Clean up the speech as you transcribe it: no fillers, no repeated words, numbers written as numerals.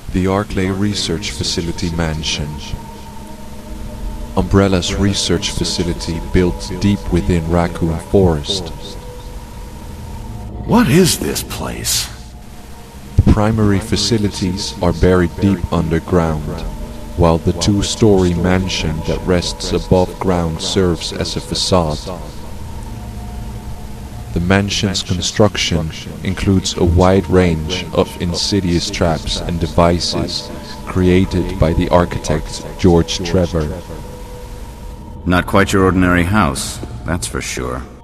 The Arklay Research Facility Mansion. Umbrella's research facility built deep within Raccoon Forest. What is this place? The primary facilities are buried deep underground, while the two-story mansion that rests above ground serves as a facade. The mansion's construction includes a wide range of insidious traps and devices created by the architect George Trevor. Not quite your ordinary house, that's for sure.